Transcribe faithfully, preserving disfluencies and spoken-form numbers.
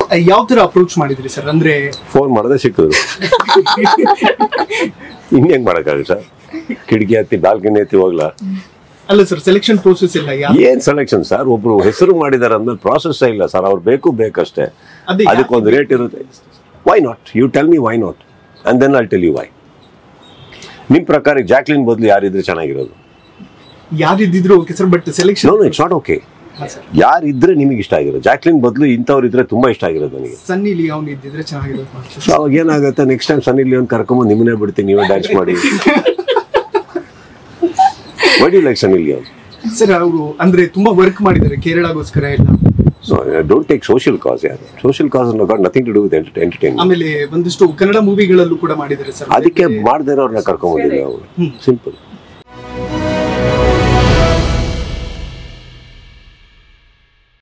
ಯಾವ ತರ ಅಪ್ರೋಚ್ ಮಾಡಿದ್ರಿ ಸರ್? ಅಂದ್ರೆ ಫೋನ್ ಮಾಡದೆ ಸಿಕ್ಕಿದ್ರು. ಇನ್ ಹೆಂಗ್ ಮಾಡಕ್ಕಾಗುತ್ತೆ ಸರ್? ಕಿಟಕಿ ಹತ್ತಿ ಬಾಲ್ಕನಿ ಹತ್ತಿ ಹೋಗ್ಲಾ? ಅಲ್ಲ ಸರ್, ಸೆಲೆಕ್ಷನ್ ಪ್ರೋಸೆಸ್ ಇಲ್ಲ. ಏನ್ ಸೆಲೆಕ್ಷನ್ ಸರ್? ಒಬ್ರು ಹೆಸರು ಮಾಡಿದಾರೆ ಅಂದ್ಮೇಲೆ ಪ್ರಾಸೆಸ್ ಇಲ್ಲ ಸರ್. ಅವ್ರು ಬೇಕು ಬೇಕಷ್ಟೇ, ಅದಕ್ಕೊಂದು ರೇಟ್ ಇರುತ್ತೆ. Why not? You tell me why not and then I tell you why. ನಿಮ್ ಪ್ರಕಾರ ಜಾಕ್ಲಿನ್ ಬದಲು ಯಾರಿದ್ರೆ ಚೆನ್ನಾಗಿರೋದು? ಯಾರಿದ್ರು okay sir, but selection no, it's not okay. ಯಾರಿದ್ರೆ ನಿಮಗೆ ಇಷ್ಟ ಆಗಿರೋದು? ಜಾಕ್ಲಿನ್ ಬದಲು ಇಂಥವ್ರು ಇದ್ರೆ ತುಂಬಾ ಇಷ್ಟ ಆಗಿರೋದು ನನಗೆ. ಸನ್ನಿ ಲಿಯೋನ್ ಇದ್ದಿದ್ರೆ ಚೆನ್ನಾಗಿರೋದು. ಸೊ ಅವಾಗ ಏನಾಗುತ್ತೆ, ನೆಕ್ಸ್ಟ್ ಟೈಮ್ ಸನ್ನಿ ಲಿಯೋನ್ ಕರ್ಕೊಂಬಂದು ನಿಮ್ಮನ್ನೇ ಬಿಡ್ತೀನಿ, ನೀವೇ ಡ್ಯಾನ್ಸ್ ಮಾಡಿ. Why do you like Sunny Leone? Sir ಅವರು ಅಂದ್ರೆ ತುಂಬಾ ವರ್ಕ್ ಮಾಡಿದ್ದಾರೆ ಕೇರಳಗೋಸ್ಕರ ಎಲ್ಲ. So don't take social cause. Yeah, social cause has got nothing to do with entertainment. ಆಮೇಲೆ ಒಂದಿಷ್ಟು ಕನ್ನಡ ಮೂವಿಗಳಲ್ಲೂ ಕೂಡ ಮಾಡಿದ್ದಾರೆ ಸರ್. ಅದಕ್ಕೆ ಮಾಡದೇ ಇರೋರ್ನ ಕರ್ಕೊಂಡ್ ಬಂದಿದ್ದಾರೆ ಅವರು. ಸಿಂಪಲ್.